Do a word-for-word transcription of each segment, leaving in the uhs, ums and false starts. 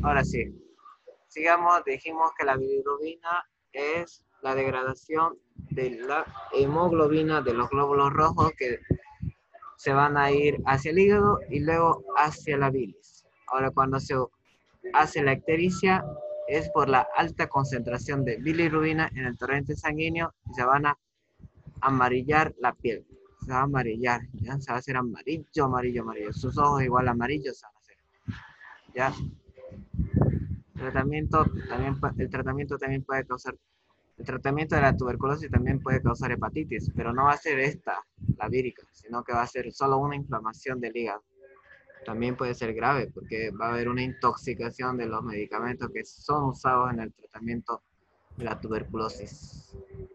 ahora sí. Sigamos, dijimos que la bilirrubina es la degradación de la hemoglobina de los glóbulos rojos que se van a ir hacia el hígado y luego hacia la bilis. Ahora, cuando se hace la ictericia, es por la alta concentración de bilirrubina en el torrente sanguíneo y se van a amarillar la piel. Se va a amarillar, ¿ya? Se va a hacer amarillo, amarillo, amarillo. Sus ojos igual amarillos se van a hacer, ¿ya? El tratamiento también, el tratamiento también puede causar, el tratamiento de la tuberculosis también puede causar hepatitis, pero no va a ser esta, la vírica, sino que va a ser solo una inflamación del hígado. También puede ser grave porque va a haber una intoxicación de los medicamentos que son usados en el tratamiento de la tuberculosis.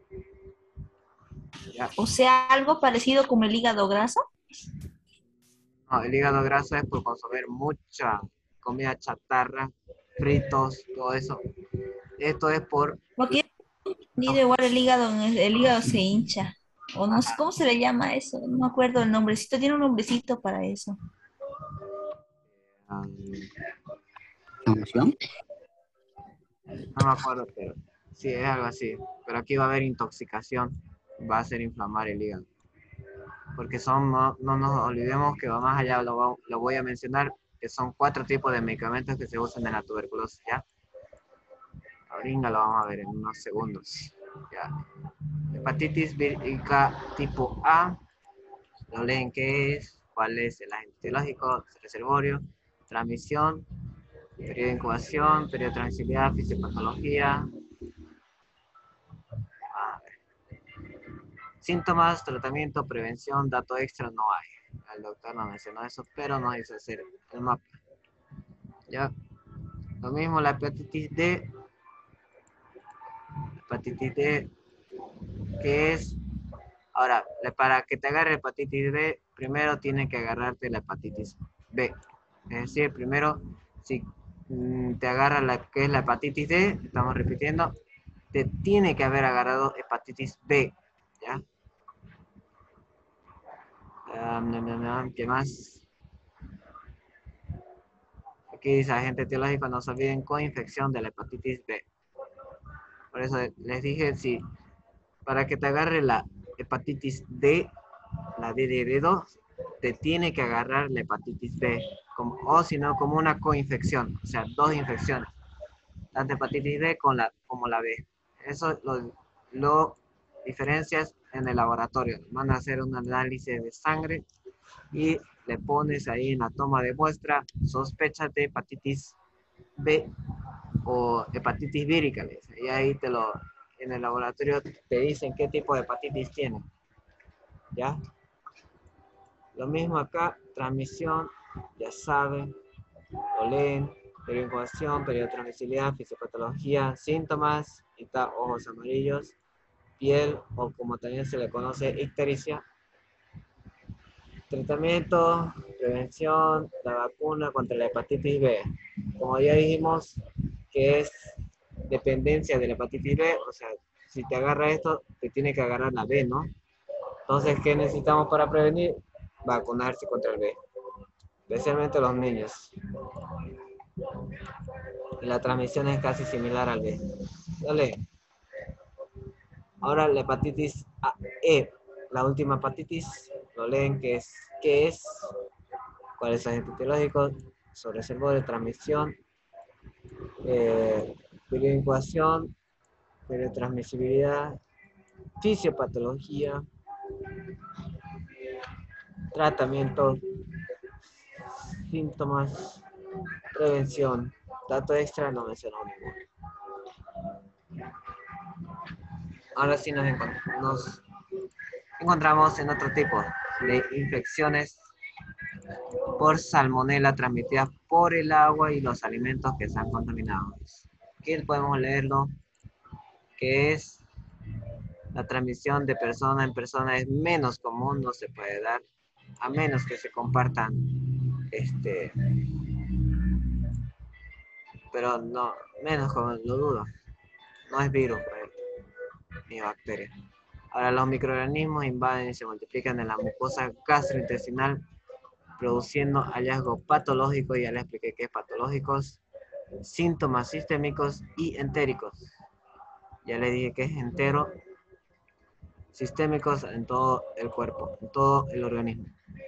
¿Ya? O sea, algo parecido como el hígado graso. No, el hígado graso es por consumir mucha comida chatarra, fritos, todo eso. Esto es por... Porque ni de igual el hígado, el hígado se hincha. O no sé cómo se le llama eso. No me acuerdo el nombrecito. Tiene un nombrecito para eso. Um, ¿Emoción? no me acuerdo, pero sí, es algo así. Pero aquí va a haber intoxicación, va a hacer inflamar el hígado. Porque son, no, no nos olvidemos que va más allá, lo, lo voy a mencionar, que son cuatro tipos de medicamentos que se usan en la tuberculosis, ¿ya? Ahorita lo vamos a ver en unos segundos, ¿ya? Hepatitis vírica tipo A, lo leen qué es, cuál es el agente etiológico, reservorio, transmisión, periodo de incubación, periodo de transmisibilidad, fisiopatología. A ver. Síntomas, tratamiento, prevención, dato extra no hay. El doctor no mencionó eso, pero nos hizo hacer el mapa. ¿Ya? Lo mismo la hepatitis D. Hepatitis D, que es... Ahora, para que te agarre hepatitis B, primero tiene que agarrarte la hepatitis B. Es decir, primero, si te agarra la que es la hepatitis D, estamos repitiendo, te tiene que haber agarrado hepatitis B, ¿ya? Um, no, no, no, ¿qué más? Aquí dice agente etiológico, no se olviden, coinfección de la hepatitis B. Por eso les dije, si para que te agarre la hepatitis D, la D D dos, te tiene que agarrar la hepatitis B, como, o si no, como una coinfección, o sea, dos infecciones, tanto hepatitis D con la, como la B. Eso lo, lo diferencias en el laboratorio. Van a hacer un análisis de sangre y le pones ahí en la toma de muestra, sospechas de hepatitis B o hepatitis vírica, y ahí te lo, en el laboratorio te dicen qué tipo de hepatitis tiene, ¿ya? Lo mismo acá, transmisión, ya saben, lo leen, periodo de incubación, periodo de transmisibilidad, fisiopatología, síntomas, y está ojos amarillos, piel, o como también se le conoce, ictericia. Tratamiento, prevención, la vacuna contra la hepatitis B. Como ya dijimos, que es dependencia de la hepatitis B, o sea, si te agarra esto, te tiene que agarrar la B, ¿no? Entonces, ¿qué necesitamos para prevenir? Vacunarse contra el B, especialmente los niños. Y la transmisión es casi similar al B. Dale. Ahora la hepatitis A, E, la última hepatitis, lo leen que es, ¿qué es? ¿Cuál es el agente etiológico? Sobre reservorio de transmisión, eh, periodo de incubación, periodo de transmisibilidad, fisiopatología, tratamiento, síntomas, prevención, dato extra no mencionó ninguno. Ahora sí nos, encont nos encontramos en otro tipo de infecciones por salmonela transmitidas por el agua y los alimentos que están contaminados. Aquí podemos leerlo, que es la transmisión de persona en persona es menos común, no se puede dar, a menos que se compartan, este, pero no, menos común, lo dudo. No es virus, ni bacteria. Ahora los microorganismos invaden y se multiplican en la mucosa gastrointestinal, produciendo hallazgos patológicos, ya les expliqué qué es patológicos, síntomas sistémicos y entéricos. Ya le dije que es entero, sistémicos en todo el cuerpo, en todo el organismo.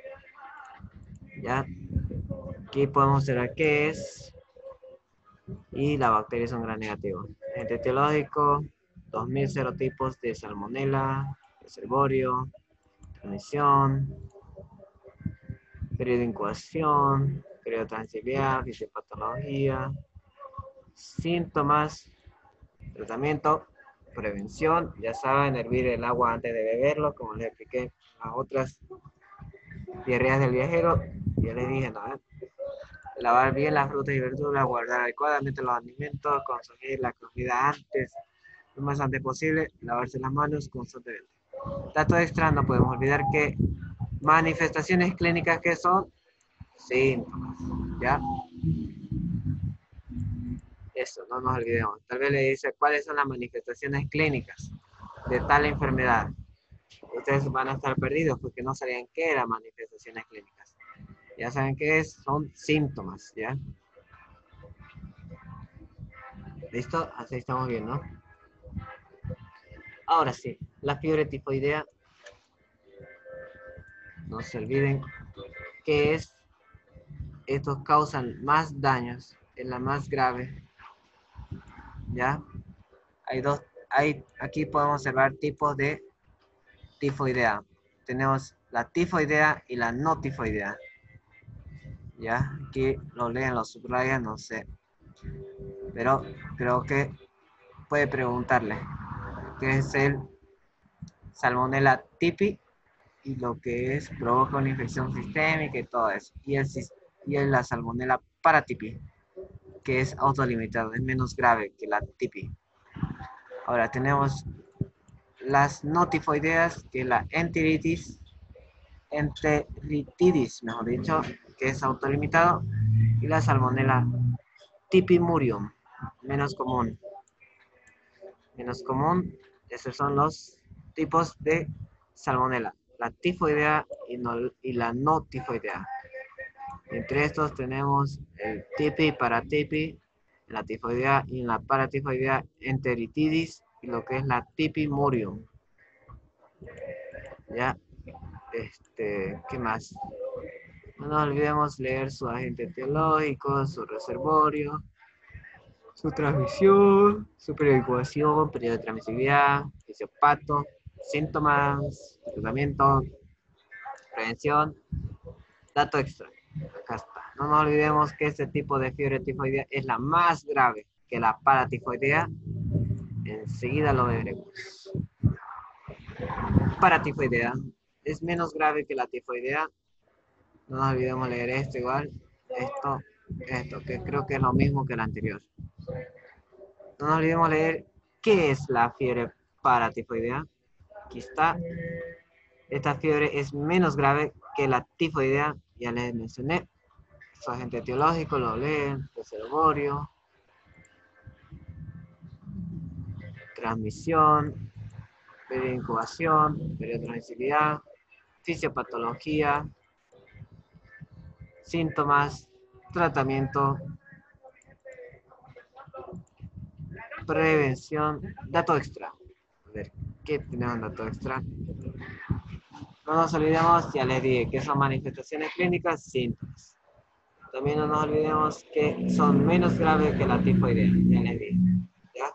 Ya, aquí podemos observar qué es, y la bacteria es un gran negativo. Agente etiológico, dos mil serotipos de salmonela, reservorio, transmisión, periodo de incubación, periodo de transmisibilidad, fisiopatología, síntomas, tratamiento, prevención. Ya saben, hervir el agua antes de beberlo, como les expliqué en las otras diarreas del viajero. Ya les dije, ¿no? Lavar bien las frutas y verduras, guardar adecuadamente los alimentos, consumir la comida antes, lo más antes posible, lavarse las manos constantemente. Dato extra, no podemos olvidar que manifestaciones clínicas que son síntomas, ¿ya? Eso, no nos olvidemos. Tal vez le dice cuáles son las manifestaciones clínicas de tal enfermedad. Ustedes van a estar perdidos porque no sabían qué eran manifestaciones clínicas. Ya saben qué es, son síntomas, ¿ya? ¿Listo? Así estamos bien, ¿no? Ahora sí, la fiebre tifoidea. No se olviden que es, estos causan más daños, es la más grave, ¿ya? Hay dos, hay, aquí podemos observar tipos de tifoidea. Tenemos la tifoidea y la no tifoidea. ¿Ya? Aquí lo leen, lo subrayan, no sé. Pero creo que puede preguntarle qué es el Salmonella tipi y lo que es provoca una infección sistémica y todo eso. Y el, y el, la Salmonella paratipi, que es autolimitado, es menos grave que la tipi. Ahora tenemos las no tifoideas, que es la enteritis, enteritidis, mejor dicho, que es autolimitado, y la Salmonella tipimurium, menos común. Menos común, esos son los tipos de Salmonella, la tifoidea y, no, y la no tifoidea. Entre estos tenemos el tipi, paratipi, la tifoidea y la paratifoidea enteritidis y lo que es la tipimurium. Ya, este, ¿qué más? No nos olvidemos leer su agente etiológico, su reservorio, su transmisión, su periodización, periodo de transmisibilidad, fisiopato, síntomas, tratamiento, prevención, dato extra. Acá está. No nos olvidemos que este tipo de fiebre tifoidea es la más grave que la paratifoidea. Enseguida lo veremos. Paratifoidea es menos grave que la tifoidea. No nos olvidemos leer esto igual. Esto, esto, que creo que es lo mismo que el anterior. No nos olvidemos leer qué es la fiebre paratifoidea. Aquí está. Esta fiebre es menos grave que la tifoidea. Ya les mencioné. Su agente etiológico lo leen. Reservorio. Transmisión. Periodo de incubación. Periodo de transmisibilidad. Fisiopatología. Síntomas. Tratamiento. Prevención. Dato extra. A ver, ¿qué tenemos dato extra? No nos olvidemos, ya les dije, que son manifestaciones clínicas, síntomas. También no nos olvidemos que son menos graves que la tifoidea, ya les dije. ¿Ya?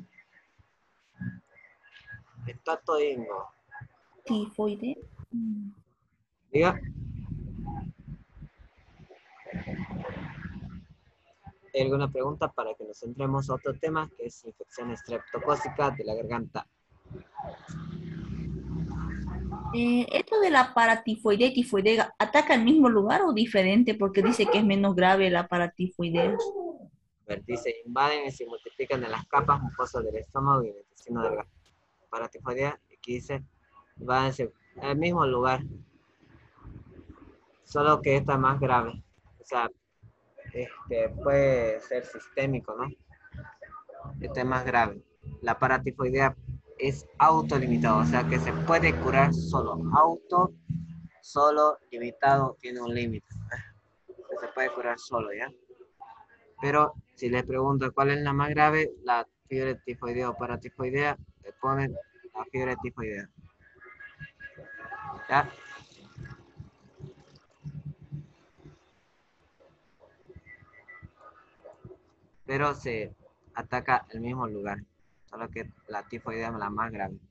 Está todingo. Tifoide. Diga. ¿Hay alguna pregunta para que nos centremos a otro tema, que es infección estreptocócica de la garganta? Eh, ¿esto de la paratifoidea y tifoidea ataca el mismo lugar o diferente? Porque dice que es menos grave la paratifoidea. A ver, dice, invaden y se multiplican en las capas mucosas del estómago y el intestino delgado. Paratifoidea, aquí dice, invaden en el mismo lugar, solo que esta es más grave. O sea, este, puede ser sistémico, ¿no? Este es más grave. La paratifoidea es autolimitado, o sea que se puede curar solo. Auto, solo, limitado, tiene un límite. Se puede curar solo, ¿ya? Pero si les pregunto cuál es la más grave, la fiebre tifoidea o paratifoidea, le ponen la fiebre tifoidea. ¿Ya? Pero se ataca el mismo lugar, solo que la tifoidea es la más grave.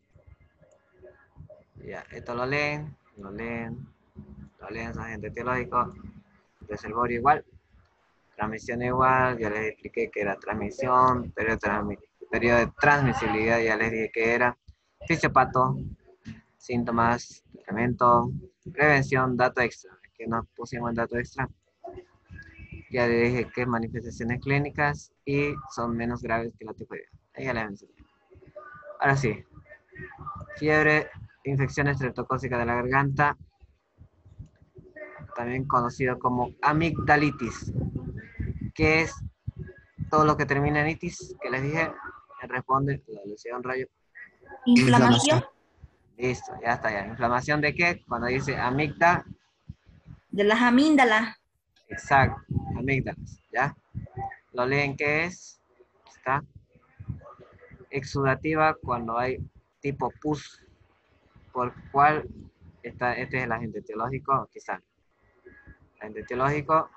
Ya, esto lo leen, lo leen, lo leen, son agente etiológico, reservorio igual, transmisión igual, ya les expliqué que era transmisión, periodo de, transmi periodo de transmisibilidad, ya les dije que era, fisiopato, síntomas, tratamiento, prevención, dato extra, que nos pusimos en dato extra. Ya les dije que manifestaciones clínicas y son menos graves que la tifoidea. Ahí ya les enseñé. Ahora sí, fiebre, infección estreptocócica de la garganta, también conocido como amigdalitis, que es todo lo que termina en itis, que les dije, responde la lesión rayo. Inflamación Listo, ya está ya. ¿Inflamación de qué? Cuando dice amígdala. de las amíndalas. Exacto, amígdalas, ¿ya? Lo leen que es, está. Exudativa cuando hay tipo pus, por cual está, este es el agente etiológico, quizás. Agente etiológico.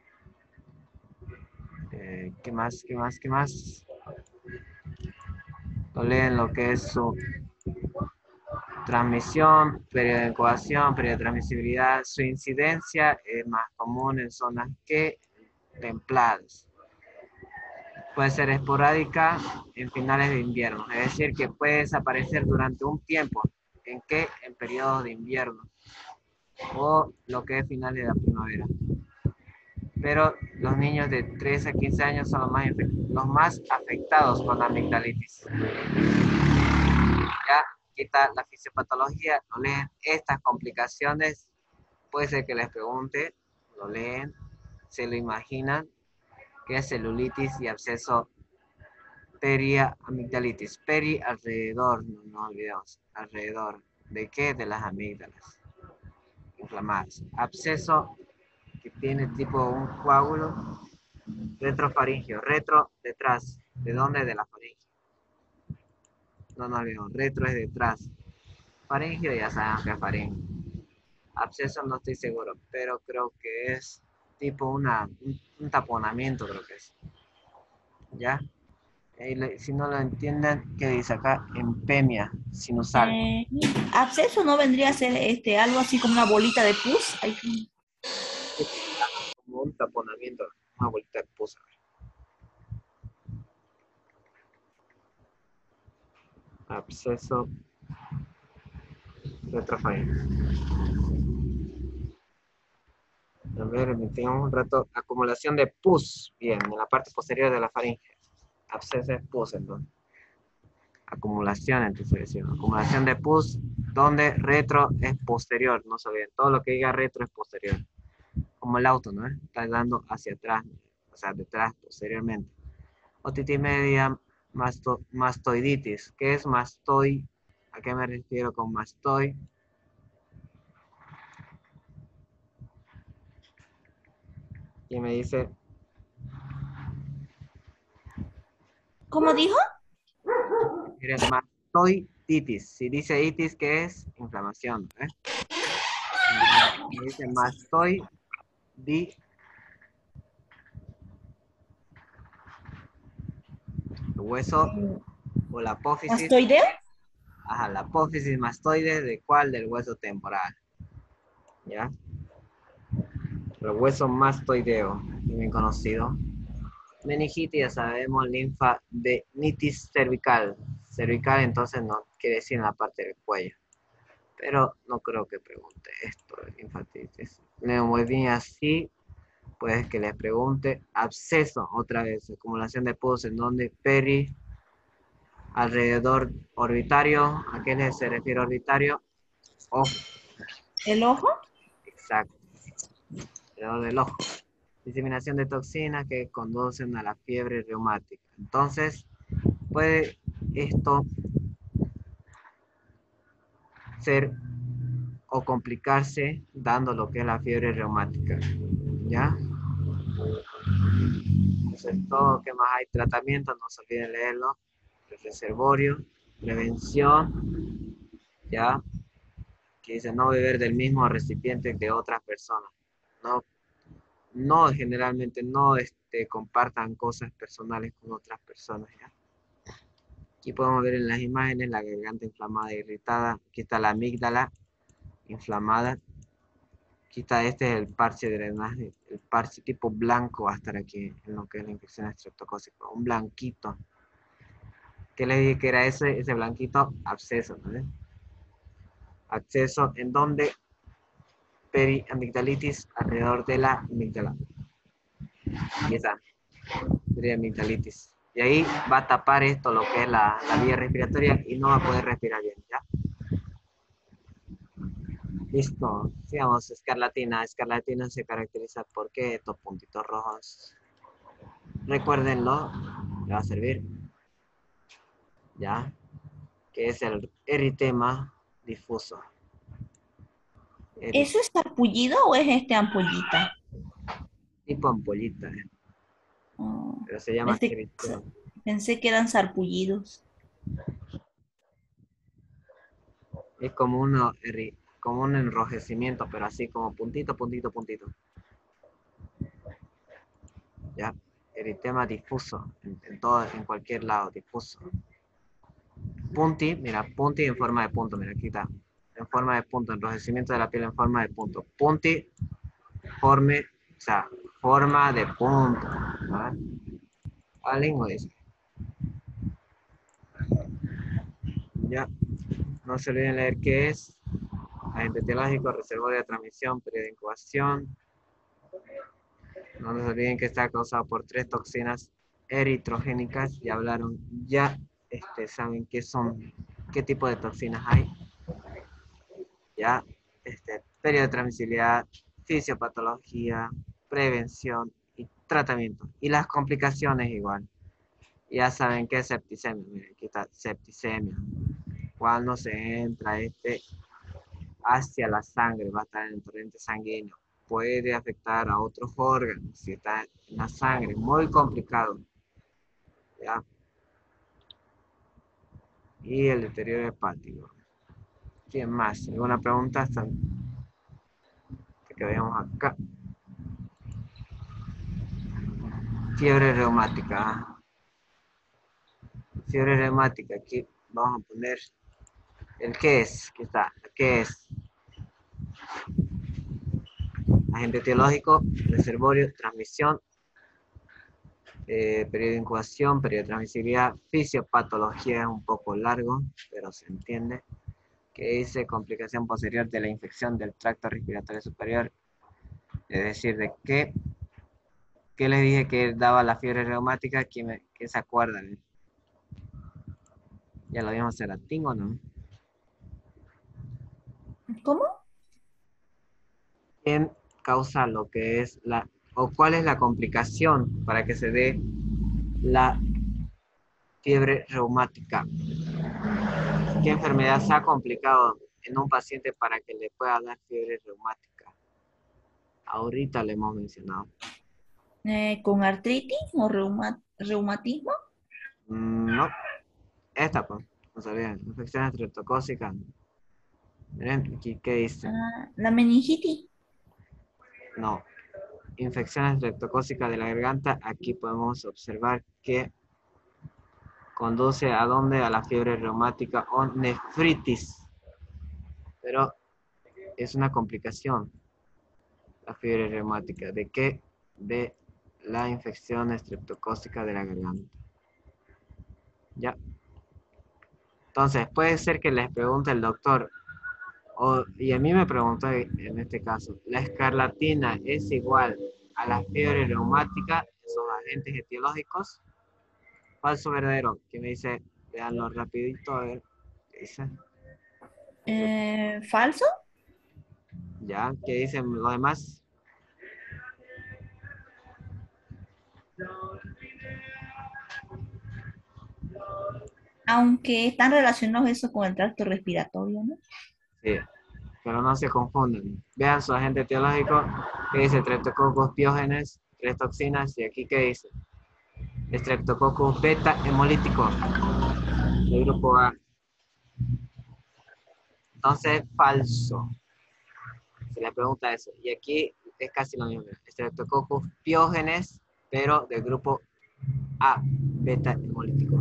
Eh, ¿Qué más? ¿Qué más? ¿Qué más? Lo leen lo que es su transmisión, periodo de incubación, periodo de transmisibilidad. Su incidencia es más común en zonas que templadas. Puede ser esporádica en finales de invierno, es decir, que puede desaparecer durante un tiempo. ¿En qué? En periodos de invierno o lo que es finales de la primavera. Pero los niños de tres a quince años son los más, los más afectados con la amigdalitis. Ya quita la fisiopatología, lo leen. Estas complicaciones, puede ser que les pregunte, lo leen, se lo imaginan, que es celulitis y absceso periamigdalitis. Peri alrededor, no nos olvidemos, alrededor. ¿De qué? De las amígdalas inflamadas. Absceso que tiene tipo un coágulo retrofaringio. Retro, detrás. ¿De dónde? De la faringe. No nos olvidemos, retro es detrás. Faringio ya sabemos que es faringio. Absceso no estoy seguro, pero creo que es tipo una, un, un taponamiento, creo que es. ¿Ya? Y si no lo entienden, ¿qué dice acá? Empemia sinusal. Eh, absceso no vendría a ser este, algo así como una bolita de pus. Ay, Como un taponamiento, una bolita de pus. Absceso retrofaringio. A ver, tengamos un rato. Acumulación de pus. Bien, en la parte posterior de la faringe. Absceso es pus, entonces. Acumulación, entonces decimos. Acumulación de pus, donde retro es posterior. No se olviden. Todo lo que diga retro es posterior. Como el auto, ¿no? Está dando hacia atrás. O sea, detrás, posteriormente. Otitis media, masto, mastoiditis. ¿Qué es mastoid? ¿A qué me refiero con mastoid? Y me dice, ¿cómo dijo? miren, mastoiditis. Si dice itis, ¿qué es? Inflamación. ¿eh? Me dice mastoiditis. El hueso o la apófisis. ¿Mastoideo? Ajá, la apófisis mastoide, ¿de cuál? Del hueso temporal. ¿Ya? El hueso mastoideo, bien conocido. Meningitis, ya sabemos, linfadenitis cervical. Cervical, entonces no quiere decir en la parte del cuello. Pero no creo que pregunte esto de linfadenitis. Neumonía sí, pues que les pregunte. Absceso, otra vez, acumulación de pus en donde peri, alrededor orbitario. ¿A qué se refiere orbitario? Ojo. ¿El ojo? Exacto. Alrededor del ojo. Diseminación de toxinas que conducen a la fiebre reumática. Entonces, puede esto ser o complicarse dando lo que es la fiebre reumática. ¿Ya? Entonces, todo que más hay tratamiento, no se olviden leerlo. El reservorio, prevención, ya, que dice no beber del mismo recipiente que otras personas. No, no generalmente no este, compartan cosas personales con otras personas, ¿ya? Aquí podemos ver en las imágenes la garganta inflamada e irritada. Aquí está la amígdala inflamada. Aquí está, este es el parche de drenaje, el parche tipo blanco va a estar aquí en lo que es la infección estreptocócica, un blanquito. ¿Qué le dije que era ese? Ese blanquito, absceso, ¿no? Absceso en donde periamigdalitis alrededor de la amígdala. Aquí está, periamigdalitis. Y ahí va a tapar esto, lo que es la, la vía respiratoria, y no va a poder respirar bien, ¿ya? Listo, sigamos, escarlatina. Escarlatina se caracteriza por qué estos puntitos rojos. Recuérdenlo, le va a servir. ¿Ya? Que es el eritema difuso. ¿Eso es sarpullido o es este ampollita? Tipo ampollita, ¿eh? Oh, Pero se llama este- eritema. pensé que eran sarpullidos. Es como, uno, como un enrojecimiento, pero así como puntito, puntito, puntito. ¿Ya? Eritema difuso, en, en, todo, en cualquier lado, difuso. Punti, mira, punti en forma de punto, mira, aquí está. En forma de punto, enrojecimiento de la piel en forma de punto. Punti, forme, o sea, forma de punto. ¿Vale? Al inglés. Ya, no se olviden leer qué es. Agente etiológico, reservorio de transmisión, periodo de incubación. No se olviden que está causado por tres toxinas eritrogénicas. Ya hablaron, ya este, saben qué son, qué tipo de toxinas hay. Ya, este, periodo de transmisibilidad, fisiopatología, prevención y tratamiento. Y las complicaciones igual. Ya saben qué es septicemia. Miren, aquí está septicemia. Cuando se entra este hacia la sangre, va a estar en el torrente sanguíneo. Puede afectar a otros órganos si está en la sangre. Muy complicado. ¿Ya? Y el deterioro hepático. ¿Quién más? ¿Alguna pregunta hasta que veamos acá? Fiebre reumática. Fiebre reumática. Aquí vamos a poner el qué es. Aquí está. ¿Qué es? Agente etiológico, reservorio, transmisión, eh, periodo de incubación, periodo de transmisibilidad, fisiopatología es un poco largo, pero se entiende. Que dice complicación posterior de la infección del tracto respiratorio superior. Es decir, de qué, qué les dije que daba la fiebre reumática, ¿quién, me, quién se acuerda? Ya lo vimos en latín, ¿o no? ¿Cómo? ¿Quién causa lo que es la, o cuál es la complicación para que se dé la fiebre reumática? ¿Qué enfermedad se ha complicado en un paciente para que le pueda dar fiebre reumática? Ahorita le hemos mencionado. Eh, ¿con artritis o reuma- reumatismo? Mm, no, esta pues, no sabían. Infección estreptocócica. Miren aquí, ¿qué dice? Ah, la meningitis. No. Infección estreptocócica de la garganta. Aquí podemos observar que conduce a dónde? A la fiebre reumática o nefritis. Pero es una complicación. La fiebre reumática. ¿De qué? De la infección estreptocócica de la garganta. ¿Ya? Entonces, puede ser que les pregunte el doctor, o, y a mí me preguntó en este caso, ¿la escarlatina es igual a la fiebre reumática, esos agentes etiológicos? Falso o verdadero. ¿Quién me dice? Veanlo rapidito, a ver. ¿Qué dice? Eh, ¿falso? ¿Ya? ¿Qué dicen los demás? Aunque están relacionados eso con el tracto respiratorio, ¿no? Sí, pero no se confundan. Vean su agente etiológico, que dice Streptococcus pyogenes, tres toxinas. ¿Y aquí qué dice? Streptococcus beta hemolítico del grupo A. Entonces, falso. Se le pregunta eso. Y aquí es casi lo mismo. Streptococcus piógenes, pero del grupo A, beta hemolítico.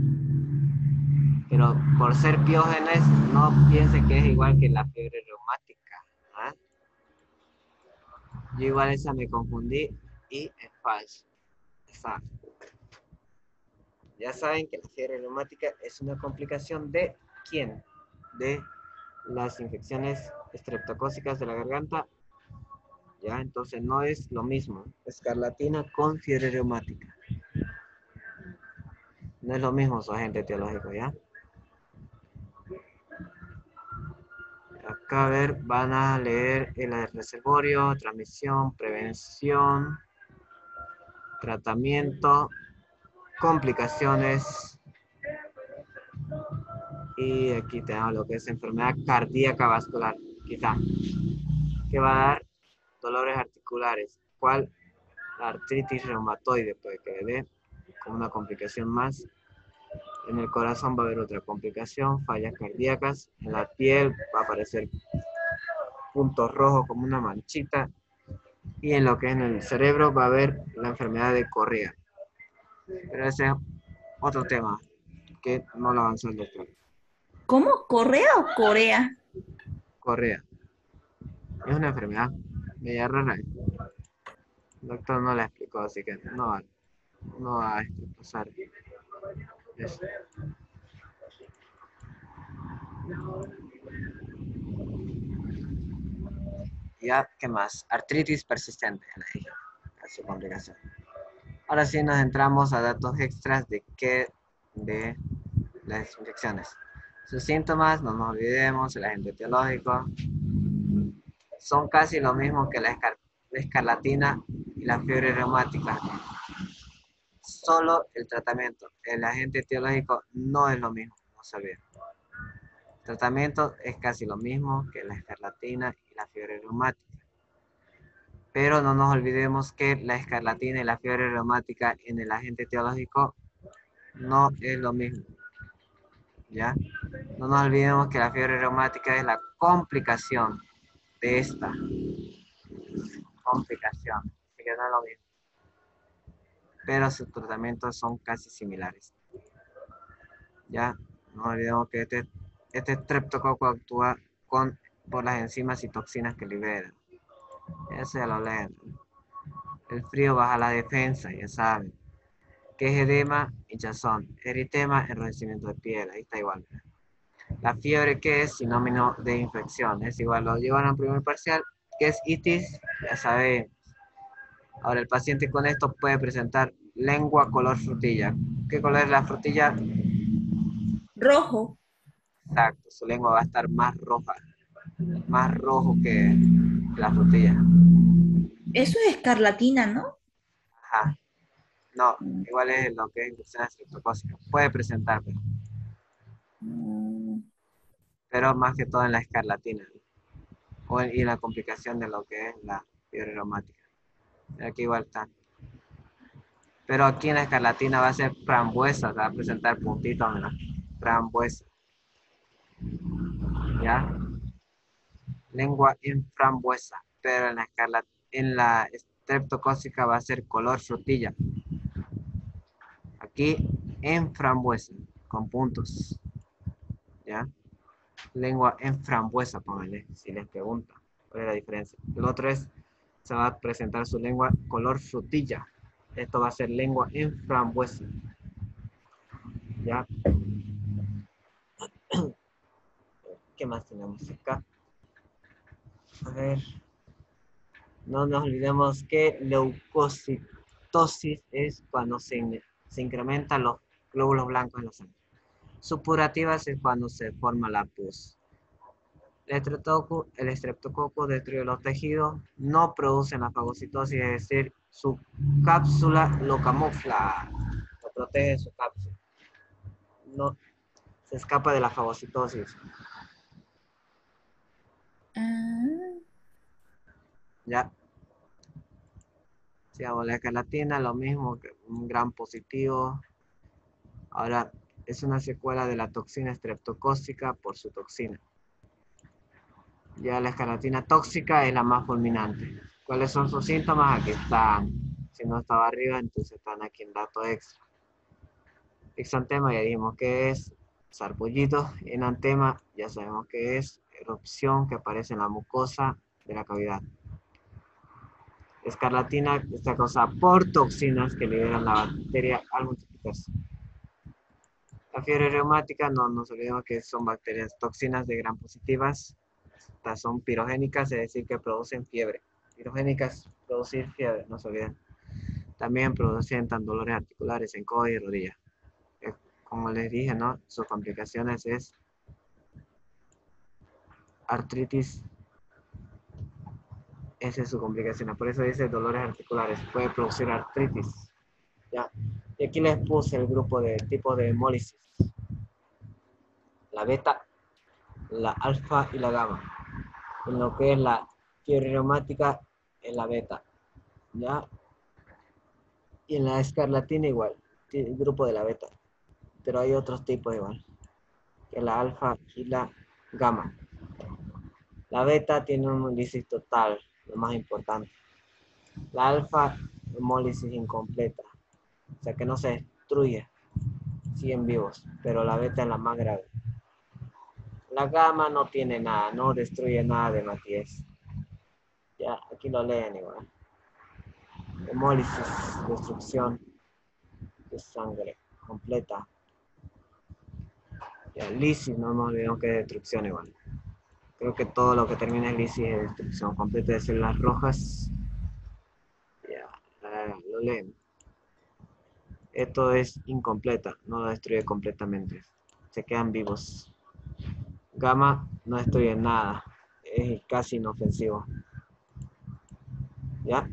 Pero por ser piógenes, no piense que es igual que la fiebre reumática. ¿Ah? Yo igual esa me confundí y es falso. Esa. Ya saben que la fiebre reumática es una complicación de ¿quién? De las infecciones estreptocócicas de la garganta. Ya, entonces no es lo mismo. Escarlatina con fiebre reumática. No es lo mismo su agente etiológico, ¿ya? Acá, a ver, van a leer el reservorio, transmisión, prevención, tratamiento, complicaciones. Y aquí tenemos lo que es enfermedad cardíaca vascular, quizá, que va a dar dolores articulares. ¿Cuál? La artritis reumatoide puede que le dé como una complicación más. En el corazón va a haber otra complicación, fallas cardíacas. En la piel va a aparecer puntos rojos como una manchita. Y en lo que es en el cerebro va a haber la enfermedad de Correa. Pero ese es otro tema que no lo avanzó el doctor. ¿Cómo? ¿Corea o Corea? Correa. Es una enfermedad media rara. El doctor no la explicó, así que no va, no va a pasar eso. Ya, ¿qué más? Artritis persistente, es su complicación. Ahora sí nos entramos a datos extras de qué de las infecciones. Sus síntomas, no nos olvidemos, el agente etiológico, son casi lo mismo que la, escar la escarlatina y la fiebre reumática. Solo el tratamiento, el agente etiológico no es lo mismo, no sabía. El tratamiento es casi lo mismo que la escarlatina y la fiebre reumática. Pero no nos olvidemos que la escarlatina y la fiebre reumática en el agente etiológico no es lo mismo. ¿Ya? No nos olvidemos que la fiebre reumática es la complicación de esta complicación. Así que no es lo mismo. Pero sus tratamientos son casi similares. ¿Ya? No olvidemos que este, este streptococo actúa con, por las enzimas y toxinas que liberan. Eso ya lo leen. El frío baja la defensa, ya saben. ¿Qué es edema? Hinchazón. Eritema, enrojecimiento de piel. Ahí está igual. La fiebre, ¿qué es? Sinónimo de infección. Es igual, lo llevan al primer parcial. ¿Qué es itis? Ya saben. Ahora, el paciente con esto puede presentar lengua color frutilla. ¿Qué color es la frutilla? Rojo. Exacto, su lengua va a estar más roja. Más rojo que la frutilla. Eso es escarlatina, ¿no? Ajá. No, igual es lo que es infección estreptocócica. Puede presentar, pero, Mm. pero más que todo en la escarlatina. O en, y la complicación de lo que es la fiebre reumática. Aquí igual está. Pero aquí en la escarlatina va a ser frambuesa, va a presentar puntitos en la frambuesa. ¿Ya? Lengua en frambuesa, pero en la escarlat en la estreptocócica va a ser color frutilla. Aquí en frambuesa, con puntos. ¿Ya? Lengua en frambuesa, pónganle, si les preguntan cuál es la diferencia. El otro es, se va a presentar su lengua color frutilla. Esto va a ser lengua en frambuesa. ¿Ya? ¿Qué más tenemos acá? A ver. No nos olvidemos que leucocitosis es cuando se, se incrementan los glóbulos blancos en la sangre. Supurativas es cuando se forma la pus. El estreptococo, el estreptococo destruye los tejidos, no producen la fagocitosis, es decir, su cápsula lo camufla, lo protege su cápsula. No se escapa de la fagocitosis. Ah. ¿Ya? Sigamos, la escarlatina, lo mismo, que un gran positivo. Ahora, es una secuela de la toxina estreptocócica por su toxina. Ya la escarlatina tóxica es la más fulminante. ¿Cuáles son sus síntomas? Aquí están. Si no estaba arriba, entonces están aquí en dato extra. Exantema, ya dijimos que es. Sarpullido, enantema, ya sabemos que es. Erupción que aparece en la mucosa de la cavidad. Escarlatina está causada por toxinas que liberan la bacteria al multiplicarse. La fiebre reumática, no nos olvidemos que son bacterias toxinas de gram positivas. Estas son pirogénicas, es decir, que producen fiebre. Pirogénicas, producir fiebre, no se olviden. También producen dolores articulares en codo y rodilla. Eh, Como les dije, ¿no? Sus complicaciones es artritis. Esa es su complicación. Por eso dice dolores articulares. Puede producir artritis. ¿Ya? Y aquí les puse el grupo de tipos de hemólisis. La beta, la alfa y la gamma. En lo que es la fiebre reumática, en la beta. ¿Ya? Y en la escarlatina igual. El grupo de la beta. Pero hay otros tipos igual. Que la alfa y la gamma. La beta tiene un hemólisis total, lo más importante. La alfa, hemólisis incompleta. O sea que no se destruye. Siguen vivos, pero la beta es la más grave. La gamma no tiene nada, no destruye nada de Matías. Ya, aquí lo leen igual. Hemólisis, destrucción de sangre completa. Ya, lisis, no nos olvidemos que es destrucción igual. Creo que todo lo que termina en lisis es destrucción completa de células rojas. Ya, lo leen. Esto es incompleta, no lo destruye completamente. Se quedan vivos. Gamma no destruye nada, es casi inofensivo. ¿Ya?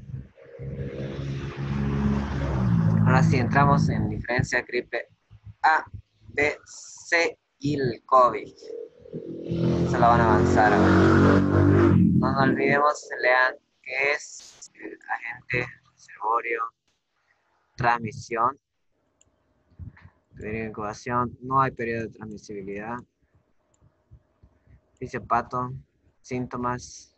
Ahora sí entramos en diferencia gripe A, B, C y el COVID. Se lo van a avanzar ahora. No nos olvidemos, lean qué es el agente reservorio, transmisión, periodo de incubación, no hay periodo de transmisibilidad. Dice Pato, síntomas.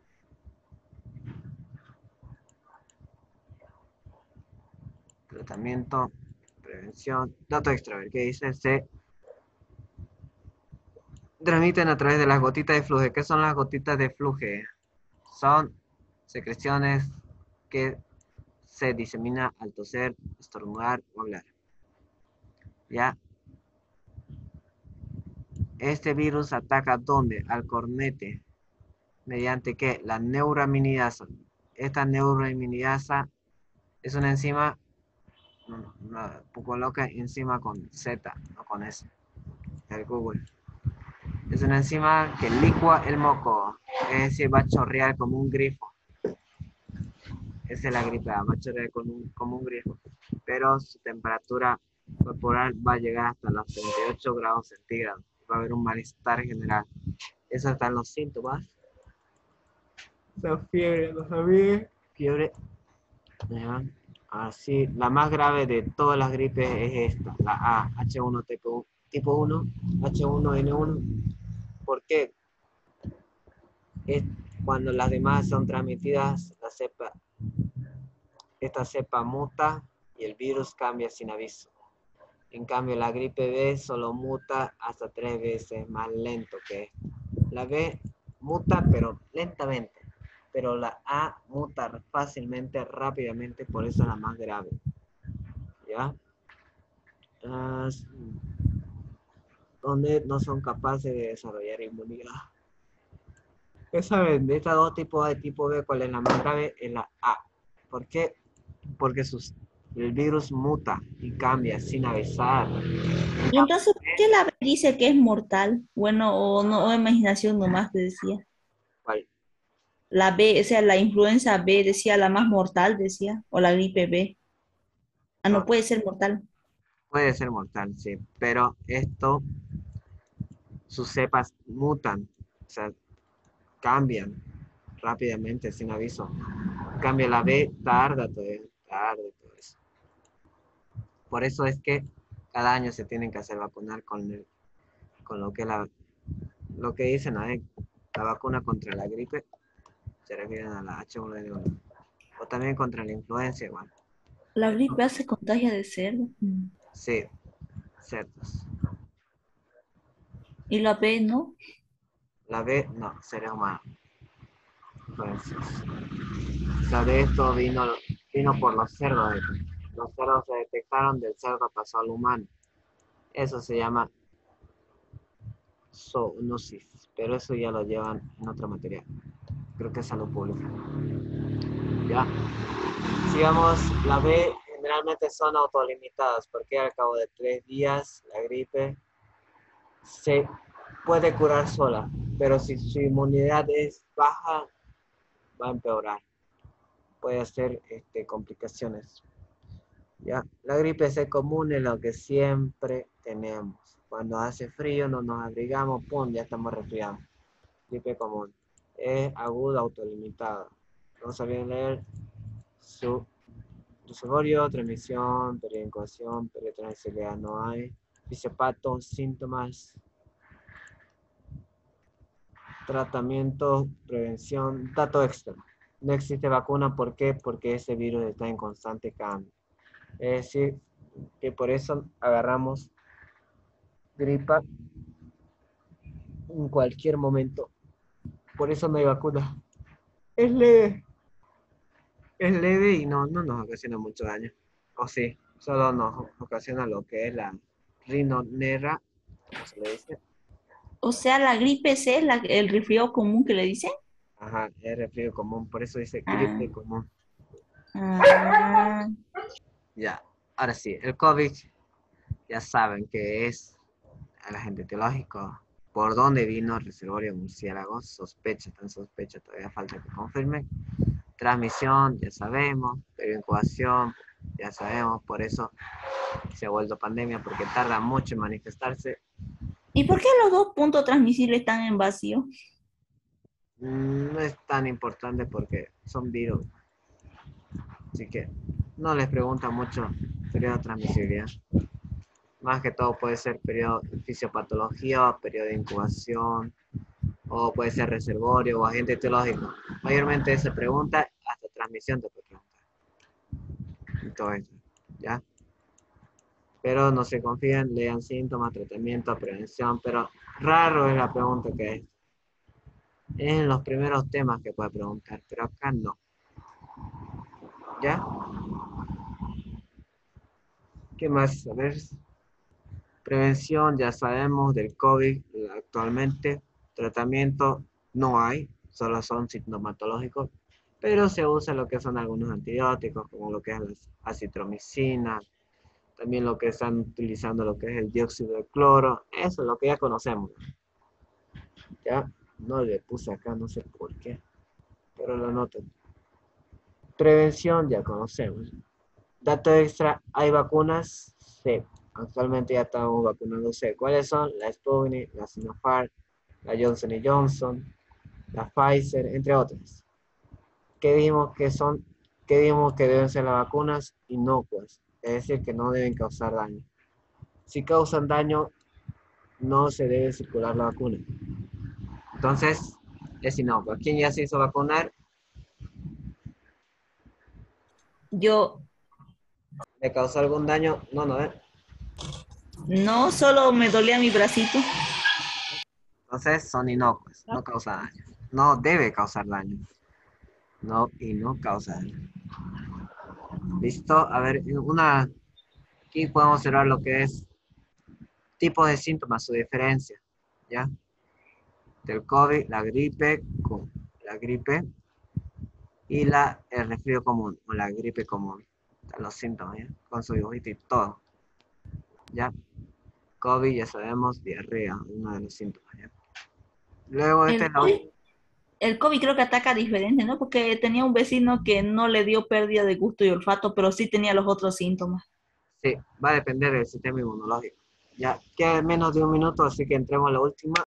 Tratamiento, prevención, dato extra, a ver qué dice. Se transmiten a través de las gotitas de flujo. ¿Qué son las gotitas de flujo? Son secreciones que se diseminan al toser, estornudar o hablar. ¿Ya? Este virus ataca ¿dónde? Al cornete. ¿Mediante qué? La neuraminidasa. Esta neuraminidasa es una enzima, una, coloca enzima con Z, no con S. El Google. Es una enzima que licúa el moco, es decir, va a chorrear como un grifo. Esa es la gripe A, va a chorrear como un, como un grifo. Pero su temperatura corporal va a llegar hasta los treinta y ocho grados centígrados. Va a haber un malestar general. Esos están los síntomas. La fiebre, ¿lo sabía? Fiebre. ¿Ya? Así, la más grave de todas las gripes es esta, la A, H uno tipo uno, H uno N uno. ¿Por qué? Es cuando las demás son transmitidas, la cepa, esta cepa muta y el virus cambia sin aviso. En cambio, la gripe B solo muta hasta tres veces más lento que esta. La B muta, pero lentamente. Pero la A muta fácilmente, rápidamente, por eso es la más grave. ¿Ya? Uh, donde no son capaces de desarrollar inmunidad. ¿Qué saben? De estos dos tipos de tipo B, ¿cuál es la más grave? Es la A. ¿Por qué? Porque sus, el virus muta y cambia sin avisar. Y entonces, ¿por qué la B dice que es mortal? Bueno, o no, o imaginación nomás te decía. ¿Cuál? La B, o sea, la influenza B decía la más mortal, decía, o la gripe B. Ah, no No, puede ser mortal. puede ser mortal, sí, pero esto, sus cepas mutan, o sea, cambian rápidamente sin aviso. cambio, la B tarda todavía, tarda todo eso. Por eso es que cada año se tienen que hacer vacunar con, el, con lo que la, lo que dicen, ¿no? La vacuna contra la gripe, se refieren a la H uno N uno. O también contra la influenza, igual. La gripe hace contagia de cerdo. Mm. Sí, cerdos. Y la B, ¿no? La B, no, seres humanos. Entonces, o sea, de esto vino, vino por los cerdos. Los cerdos se detectaron, del cerdo pasó al humano. Eso se llama zoonosis, pero eso ya lo llevan en otra materia. Creo que es salud pública. Ya. Sigamos, la B generalmente son autolimitadas, porque al cabo de tres días la gripe se puede curar sola, pero si su inmunidad es baja, va a empeorar. Puede hacer este, complicaciones. ¿Ya? La gripe C común es lo que siempre tenemos. Cuando hace frío no nos abrigamos, pum, ya estamos resfriados. Gripe común. Es aguda autolimitada. No sabían leer su reservorio, transmisión, periodo de incubación, periodo de transibilidad no hay. Fisiopatón, síntomas, tratamiento, prevención, dato extra. No existe vacuna, ¿por qué? Porque ese virus está en constante cambio. Es decir, que por eso agarramos gripa en cualquier momento. Por eso no hay vacuna. Es leve. Es leve y no, no nos ocasiona mucho daño. O sí, solo nos ocasiona lo que es la rinonerra, ¿cómo se le dice? O sea, la gripe C es la- el resfriado común que le dicen. Ajá, es resfrío común, por eso dice Ah, gripe común. ah, Ya, ahora sí, el COVID, ya saben que es el agente etiológico. ¿Por dónde vino el reservorio murciélago? Sospecha, tan sospecha, todavía falta que confirme. Transmisión, ya sabemos. Periodo de incubación, ya sabemos. Por eso se ha vuelto pandemia, porque tarda mucho en manifestarse. ¿y por qué los dos puntos transmisibles están en vacío? No es tan importante porque son virus. Así que no les pregunta mucho periodo de transmisibilidad. Más que todo puede ser periodo de fisiopatología, periodo de incubación, o puede ser reservorio o agente etiológico. Mayormente se pregunta, hasta transmisión te puede preguntar. Y todo eso, ¿ya? Pero no se confíen, lean síntomas, tratamiento, prevención, pero raro es la pregunta que es. Es en los primeros temas que puede preguntar, pero acá no. ¿Ya? ¿Qué más? A ver. Prevención, ya sabemos del COVID actualmente. Tratamiento no hay, solo son sintomatológicos, pero se usa lo que son algunos antibióticos, como lo que es la acitromicina, también lo que están utilizando lo que es el dióxido de cloro, eso es lo que ya conocemos. Ya no le puse acá, no sé por qué, pero lo noto. Prevención ya conocemos. Dato extra, ¿hay vacunas? Sí, actualmente ya estamos vacunándose. ¿Cuáles son? La Sputnik, la Sinopharm, la Johnson y Johnson, la Pfizer, entre otras. ¿Qué dijimos que son? ¿Qué dijimos que deben ser las vacunas? Inocuas, es decir, que no deben causar daño. Si causan daño, no se debe circular la vacuna. Entonces, es inocua. ¿Quién ya se hizo vacunar? Yo ¿Le causó algún daño? No, no, ¿eh? no solo me dolía mi bracito. Entonces, son inocuas, no causan daño. No debe causar daño. No, y no causa daño. ¿Listo? A ver, una, aquí podemos observar lo que es tipos de síntomas, su diferencia, ¿ya? Del COVID, la gripe, con la gripe y la, el resfrío común, o la gripe común. Están los síntomas, ¿ya? Con su dibujito y todo, ¿ya? COVID, ya sabemos, diarrea, uno de los síntomas, ¿ya? Luego, este es El la COVID, el COVID creo que ataca diferente, ¿no? Porque tenía un vecino que no le dio pérdida de gusto y olfato, pero sí tenía los otros síntomas. sí, va a depender del sistema inmunológico. Ya queda menos de un minuto, así que entremos a la última.